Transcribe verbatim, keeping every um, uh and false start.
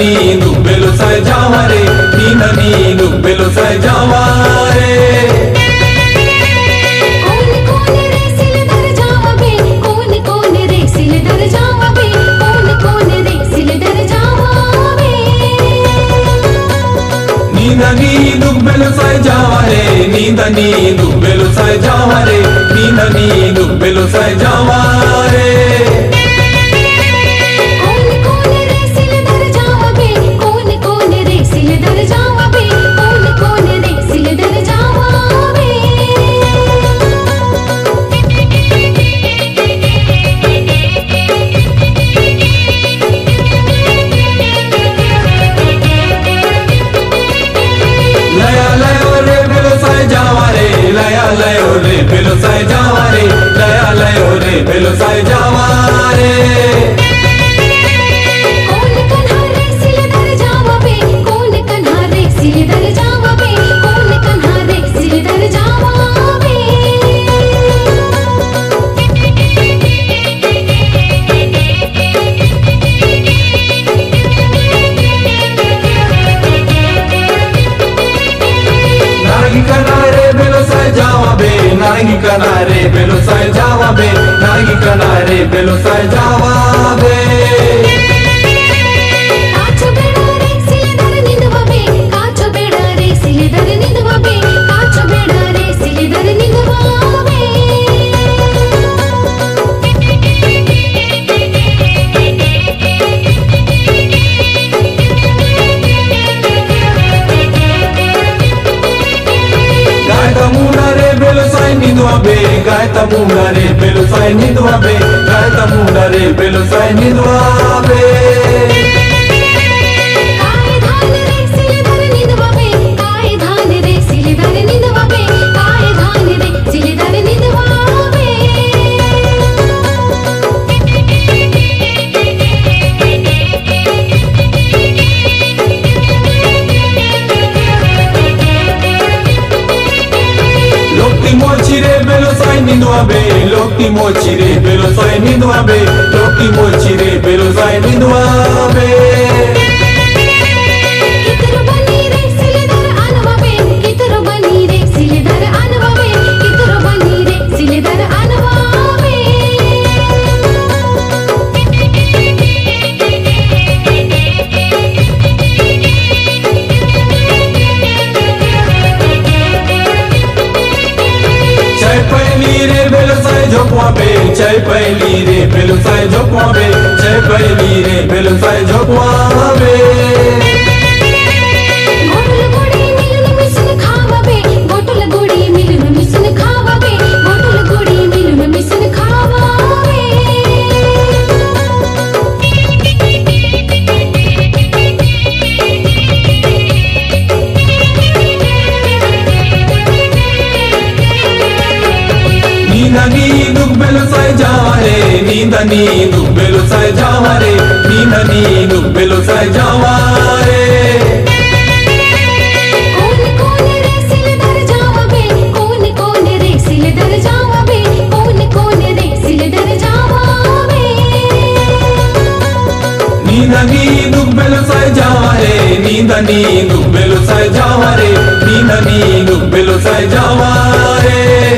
नींद बेलो साय जावा रे नींद नींद बेलो साय जावा रे नींद नींद बेलो साय जावा रे नींद नींद बेलो साय जावा रे नींद नींद बेलो साय जावा रे लयो रे बेलो साय जावा रे लया लयो रे बेलो साय जावा रे कौन कन्हारे सिले दर जावा बे कौन कन्हारे सिले दर जावा बे कौन कन्हारे सिले दर जावा बे नागी कनारे बेलो साय जावा बे नागी कनारे बेलो साय जावा बे नागी कनारे बेलो साय जावा बे काचो बेड़ा रे सिले दर निंदवा बे काचो बेड़ा रे सिले दर निंदवा बे काचो बेड़ा रे सिले दर निंदवा बे गाय तमुना रे बेलो साय निंदवा बे गाय तमुना रे बेलो साय निंदवा बे गाय तमुना रे बेलो साय निंदवा बे काय धान रे सिले दर निंदवा बे काय धान रे सिले दर निंदवा बे काय धान रे सिले दर निंदवा बे लोकी मोची रे बेलो साय निंदवा बे लोकी मोची रे बेलो साय निंदवा बे लोकी मोची रे बेलो साय निंदवा बे कितरो बनी रे सिले दर आनवा बे कितरो बनी रे सिले दर आनवा बे कितरो बनी रे सिले दर आनवा बे चाय पहली रे बेलो साय झोंकवा बे चाय पहली रे बेलो साय झोंकवा बे चाय पहली रे बेलो साय झोंकवा बे गोटुल गुड़ी मिलन मिसन खावा बे गोटुल गुड़ी मिलन मिसन खावा बे गोटुल गुड़ी मिलन मिसन खावा बे नींद नींद बेलो साय जावा रे नींद नींद बेलो साय जावा रे नींद नींद बेलो साय जावा रे कौन कौन रे सिले दर जावा बे कौन कौन रे सिले दर जावा बे कौन कौन रे सिले दर जावा बे नींद नींद बेलो साय जावा रे नींद नींद बेलो साय जावा रे नींद नींद बेलो साय जावा रे